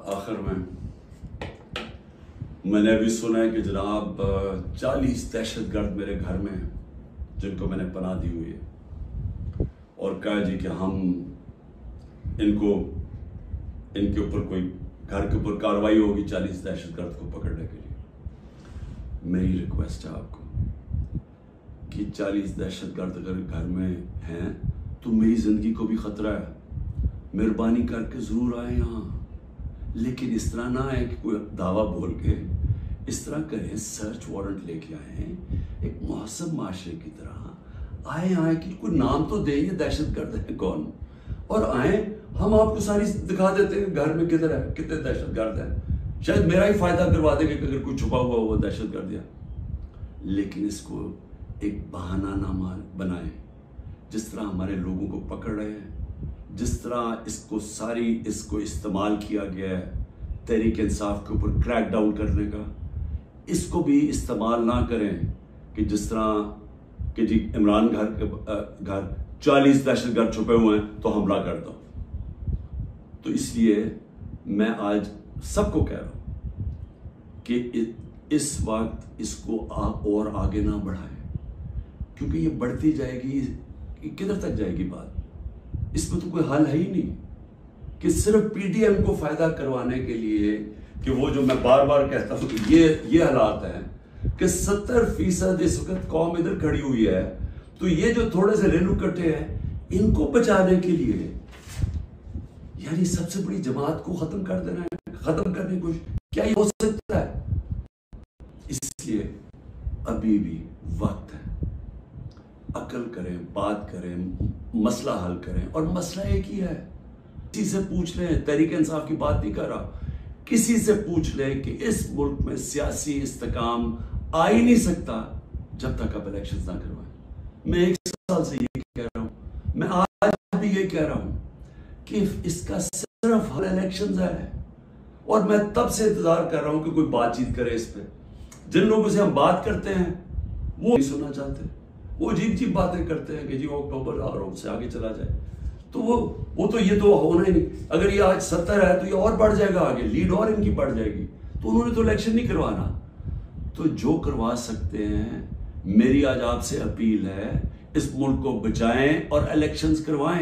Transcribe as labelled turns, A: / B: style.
A: आखिर में मैंने अभी सुना है कि जनाब 40 दहशतगर्द मेरे घर में हैं जिनको मैंने पनाह दी हुई है, और कहा जी कि हम इनके ऊपर कोई घर के ऊपर कार्रवाई होगी 40 दहशतगर्द को पकड़ने के लिए। मेरी रिक्वेस्ट है आपको कि 40 दहशतगर्द अगर घर में हैं तो मेरी जिंदगी को भी खतरा है। मेहरबानी करके जरूर आए यहाँ, लेकिन इस तरह ना आए कि कोई दावा बोल के इस तरह करें, सर्च वारंट लेके आए एक मुहस्सब माशरे की तरह आए कि कोई नाम तो दें, ये दहशतगर्द है कौन, और आए हम आपको सारी दिखा देते हैं घर में किधर है, कितने दहशतगर्द हैं। शायद मेरा ही फायदा करवा देंगे कि अगर कोई छुपा हुआ वो दहशतगर्द है, लेकिन इसको एक बहाना ना बनाए। जिस तरह हमारे लोगों को पकड़ रहे हैं, जिस तरह इसको इस्तेमाल किया गया है तहरीक इंसाफ के ऊपर क्रैक डाउन करने का, इसको भी इस्तेमाल ना करें कि जिस तरह कि जी इमरान घर 40 दहशतगर्द छुपे हुए हैं तो हमला कर दो। तो इसलिए मैं आज सबको कह रहा हूं कि इस वक्त इसको और आगे ना बढ़ाएं, क्योंकि ये बढ़ती जाएगी, किधर तक जाएगी बात। इसमें तो कोई हल है ही नहीं कि सिर्फ पीडीएम को फायदा करवाने के लिए कि वो जो मैं बार बार कहता हूं कि ये हालात है कि 70% इस वक्त कौम इधर खड़ी हुई है, तो ये जो थोड़े से रेलू कट्टे हैं इनको बचाने के लिए यानी सबसे बड़ी जमात को खत्म कर देना है, खत्म करने की कोशिश, क्या ये हो सकता है? इसलिए अभी भी वक्त है, अकल करें, बात करें, मसला हल करें। और मसला एक ही है, किसी से पूछ लें, तहरीक इंसाफ की बात नहीं कर रहा, किसी से पूछ लें कि इस मुल्क में सियासी इस्तेकाम आ ही नहीं सकता जब तक आप इलेक्शन ना करवाएं। मैं 1 साल से ये कह रहा हूं, मैं आज भी ये कह रहा हूं कि इसका सिर्फ हल इलेक्शन है, और मैं तब से इंतजार कर रहा हूं कि कोई बातचीत करे इस पे। जिन लोगों से हम बात करते हैं वो नहीं सुनना चाहते, वो अजीब बातें करते हैं कि जी अक्टूबर और उससे आगे चला जाए, तो वो तो ये तो होना ही नहीं। अगर ये आज 70 है तो ये और बढ़ जाएगा आगे, लीड और इनकी बढ़ जाएगी, तो उन्होंने तो इलेक्शन नहीं करवाना। तो जो करवा सकते हैं, मेरी आज आपसे अपील है, इस मुल्क को बचाएं और इलेक्शंस करवाएं।